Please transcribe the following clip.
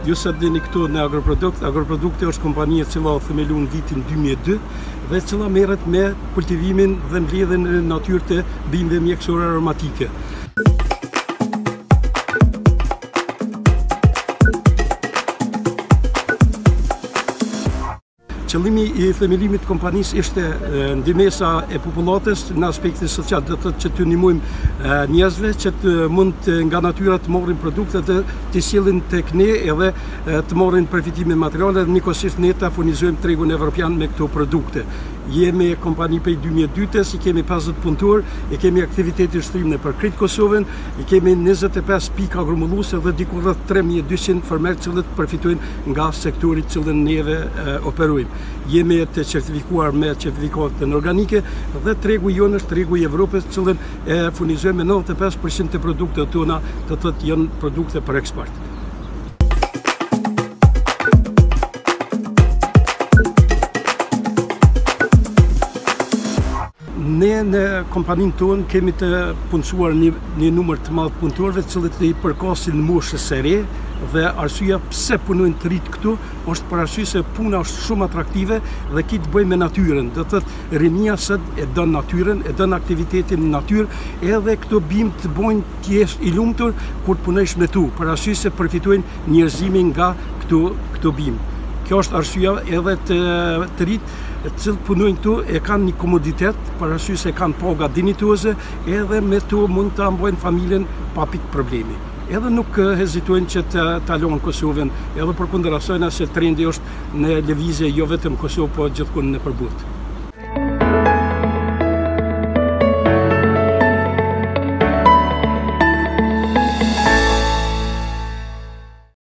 Ju sa dini këtu në Agroprodukte është kompania e cila themeluar në vitin 2002 dhe e cila merret me kultivimin dhe mbledhjen e natyrë të bimëve mjekësore aromatike. Qëllimi i themelimit të kompanisë ishte ndihmesa e popullatës në aspektin social, do të thotë që të ndihmojmë njerëzve që të mund nga natyra të marrin produkte dhe të sjellin tek ne edhe të marrin përfitimin materiale dhe njëkohësisht ne ta furnizojmë tregun evropian me këto produkte. Jemi kompani prej 2002-s, i kemi 50 punëtor, i kemi aktivitete shtrim në përkrejt Kosovën, i kemi 25 pikë agromulluese dhe diku rreth 3200 fermerë që përfitojnë nga sektori cilën neve operojmë. Jemi të certifikuar me certifikatën organike dhe tregu jonë është tregu i Evropës, cilën e furnizojmë me 95% të produktet tona, të thotë janë produkte për eksport. Ne në kompaninë tonë kemi të punësuar një numër të madh punëtorëve të cilët i përkasin moshës së re dhe arsyeja pse punojnë të rit këtu është për arsye se puna është shumë atraktive dhe ki të bëjmë me natyrën. Do të thotë rinia sot e don natyrën, e don aktivitetin në natyrë, edhe këto bimë të bojnë të jesh i lumtur kur të punojsh me tu, për arsye se përfitojnë njerëzimin nga këto bimë. Kjo është arsyeja edhe të rit të cilët punojnë këtu e kanë një komoditet, për arsye se kanë paga dinjitoze, edhe me to mund ta mbajnë familjen pa pikë problemi. Edhe nuk hezitojnë që të lënë Kosovën, edhe përkundër asaj se trendi është në lëvizje jo vetëm në Kosovë, po gjithkund nëpër botë.